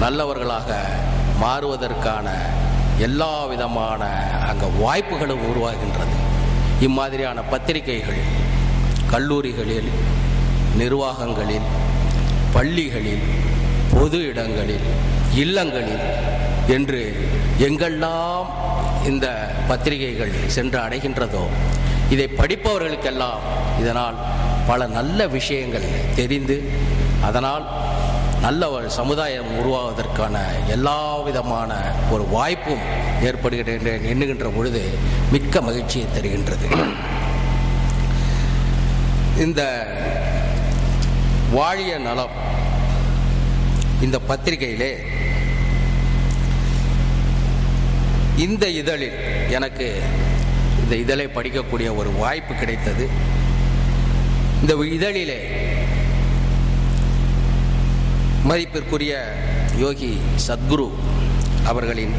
நல்லவர்களாக மாறுவதற்கான எல்லா விதமான அங்கே வாய்ப்புகளும் உருவாகின்றது. இம்மாதிரியான பத்திரிகைகள் கல்லூரிகளில், நிர்வாகங்களில், பள்ளிகளில், பொது இடங்களில், இல்லங்களில் என்று எங்கெல்லாம் இந்த பத்திரிகைகள் சென்று அடைகின்றதோ இதை படிப்பவர்களுக்கெல்லாம் இதனால் பல நல்ல விஷயங்கள் தெரிந்து அதனால் நல்ல ஒரு சமுதாயம் உருவாவதற்கான எல்லா விதமான ஒரு வாய்ப்பும் ஏற்படுகின்ற எண்ணுகின்ற பொழுது மிக்க மகிழ்ச்சியை தருகின்றது. இந்த வாழிய நலம் இந்த பத்திரிகையிலே இந்த இதழில் எனக்கு இந்த இதழை படிக்கக்கூடிய ஒரு வாய்ப்பு கிடைத்தது. இந்த இதழிலே மதிப்பிற்குரிய யோகி சத்குரு அவர்களின்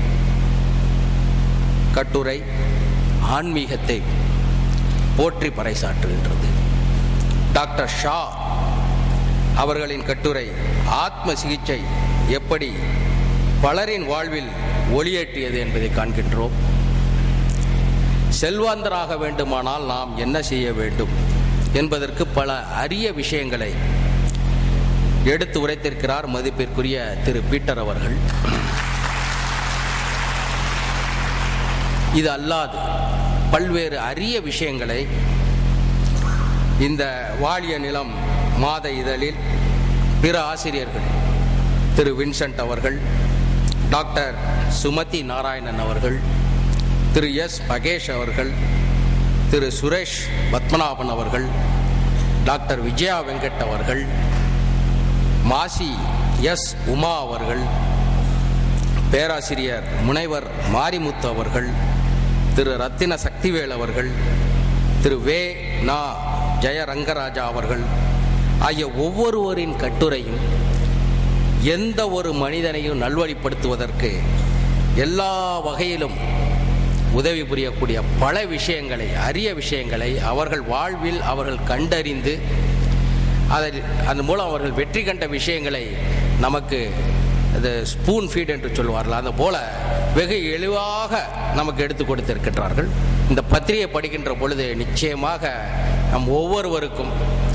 கட்டுரை ஆன்மீகத்தை போற்றி பறைசாற்றுகின்றது. டாக்டர் ஷா அவர்களின் கட்டுரை ஆத்ம சிகிச்சை எப்படி பலரின் வாழ்வில் ஒளியேற்றியது என்பதை காண்கின்றோம். செல்வந்தராக வேண்டுமானால் நாம் என்ன செய்ய வேண்டும் என்பதற்கு பல அரிய விஷயங்களை எடுத்து உரைத்திருக்கிறார் மதிப்பிற்குரிய திரு பீட்டர் அவர்கள். இது அல்லாது பல்வேறு அரிய விஷயங்களை இந்த வாழிய நிலம் மாத இதழில் பிற ஆசிரியர்கள் திரு வின்சென்ட் அவர்கள், டாக்டர் சுமதி நாராயணன் அவர்கள், திரு எஸ் பகேஷ் அவர்கள், திரு சுரேஷ் பத்மநாபன் அவர்கள், டாக்டர் விஜயா வெங்கட் அவர்கள், மாசி எஸ் உமா அவர்கள், பேராசிரியர் முனைவர் மாரிமுத்து அவர்கள், திரு ரத்தின சக்திவேல் அவர்கள், திரு வே நா ஜெயரங்கராஜா அவர்கள் ஆகிய ஒவ்வொருவரின் கட்டுரையும் எந்த ஒரு மனிதனையும் நல்வழிப்படுத்துவதற்கு எல்லா வகையிலும் உதவி புரியக்கூடிய பல விஷயங்களை, அரிய விஷயங்களை அவர்கள் வாழ்வில் அவர்கள் கண்டறிந்து அதன் மூலம் அவர்கள் வெற்றி கண்ட விஷயங்களை நமக்கு அது ஸ்பூன் ஃபீட் என்று சொல்வார்கள், அது போல வெகு எளிவாக நமக்கு எடுத்து கொடுத்திருக்கிறார்கள். இந்த பத்திரிகை படிக்கின்ற பொழுது நிச்சயமாக நம் ஒவ்வொருவருக்கும்,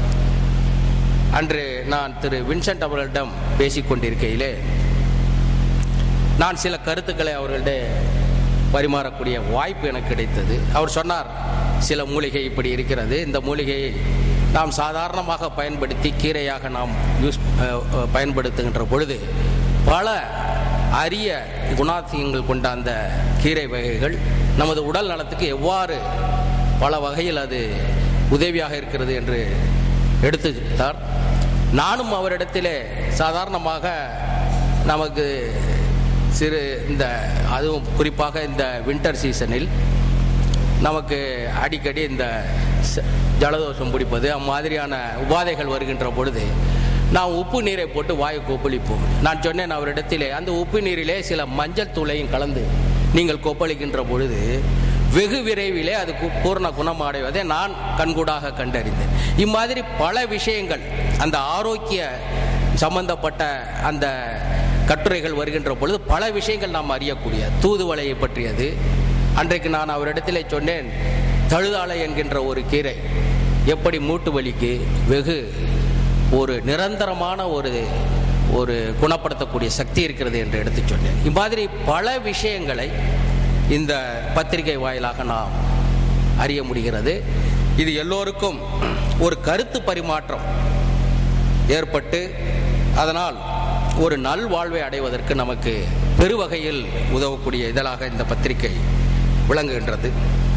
அன்று நான் திரு வின்சென்ட் அவர்களிடம் பேசிக்கொண்டிருக்கையிலே நான் சில கருத்துக்களை அவர்களிட பரிமாறக்கூடிய வாய்ப்பு எனக்கு கிடைத்தது. அவர் சொன்னார், சில மூலிகை இப்படி இருக்கிறது, இந்த மூலிகையை நாம் சாதாரணமாக பயன்படுத்தி கீரையாக நாம் பயன்படுத்துகின்ற பொழுது பல அரிய குணாதிசயங்கள் கொண்ட அந்த கீரை வகைகள் நமது உடல் நலத்துக்கு எவ்வாறு பல வகையில் அது உதவியாக இருக்கிறது என்று எடுத்துக்கிட்டார். நானும் அவரிடத்திலே சாதாரணமாக நமக்கு இந்த அதுவும் குறிப்பாக இந்த வின்டர் சீசனில் நமக்கு அடிக்கடி இந்த ஜலதோஷம் பிடிப்பது அம்மாதிரியான உபாதைகள் வருகின்ற பொழுது நாம் உப்பு நீரை போட்டு வாயை கொப்பளிப்போம். நான் சொன்னேன் அவரிடத்திலே, அந்த உப்பு நீரிலே சில மஞ்சள் தூளையும் கலந்து நீங்கள் கொப்பளிக்கின்ற பொழுது வெகு விரைவிலே அது பூர்ண குணம் அடைவதை நான் கண்கூடாக கண்டறிந்தேன். இம்மாதிரி பல விஷயங்கள் அந்த ஆரோக்கிய சம்பந்தப்பட்ட அந்த கட்டுரைகள் வருகின்ற பொழுது பல விஷயங்கள் நாம் அறியக்கூடிய தூதுவளையை பற்றியது. அன்றைக்கு நான் அவரிடத்திலே சொன்னேன், தழுதாழை என்கின்ற ஒரு கீரை எப்படி மூட்டு வலிக்கு வெகு ஒரு நிரந்தரமான ஒரு குணப்படுத்தக்கூடிய சக்தி இருக்கிறது என்று எடுத்து சொன்னேன். இம்மாதிரி பல விஷயங்களை இந்த பத்திரிகை வாயிலாக நாம் அறிய முடிகிறது. இது எல்லோருக்கும் ஒரு கருத்து பரிமாற்றம் ஏற்பட்டு அதனால் ஒரு நல்வாழ்வை அடைவதற்கு நமக்கு பெருவகையில் உதவக்கூடிய இதழாக இந்த பத்திரிகை விளங்குகின்றது.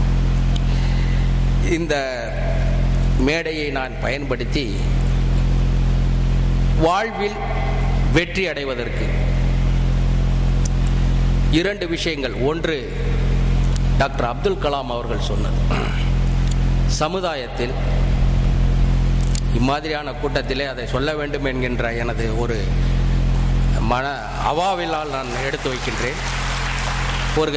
இந்த மேடையை நான் பயன்படுத்தி வாழ்வில் வெற்றி அடைவதற்கு 2 விஷயங்கள். ஒன்று, டாக்டர் அப்துல் கலாம் அவர்கள் சொன்னது, சமுதாயத்தில் இம்மாதிரியான கூட்டத்திலே அதை சொல்ல வேண்டும் என்கின்ற எனது ஒரு மன அவாவிலால் நான் எடுத்து வைக்கின்றேன். ஒரு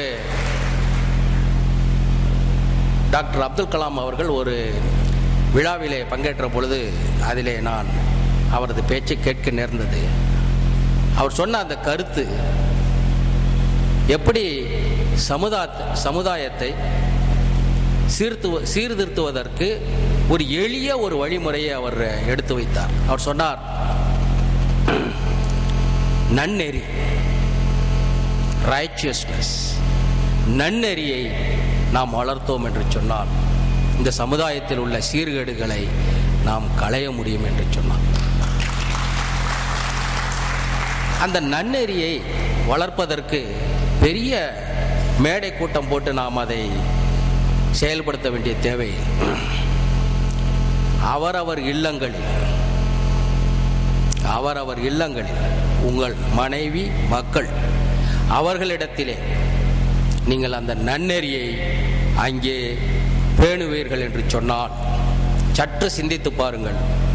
டாக்டர் அப்துல் கலாம் அவர்கள் ஒரு விழாவிலே பங்கேற்ற பொழுது அதிலே நான் அவரது பேச்சை கேட்க நேர்ந்தது. அவர் சொன்ன அந்த கருத்து எப்படி சமுதாயத்தை சீர்திருத்துவதற்கு ஒரு எளிய ஒரு வழிமுறையை அவர் எடுத்து வைத்தார். அவர் சொன்னார், நன்னெறி, ரைச்சியஸ்னஸ், நன்னெறியை நாம் வளர்த்தோம் என்று சொன்னால் இந்த சமுதாயத்தில் உள்ள சீர்கேடுகளை நாம் களைய முடியும் என்று சொன்னார். அந்த நன்னெறியை வளர்ப்பதற்கு பெரிய மேடை கூட்டம் போட்டு நாம் அதை செயல்படுத்த வேண்டிய தேவை. அவரவர் இல்லங்களில் உங்கள் மனைவி மக்கள் அவர்களிடத்திலே நீங்கள் அந்த நன்னெறியை அங்கே பேணுவீர்கள் என்று சொன்னால் சற்று சிந்தித்து பாருங்கள்.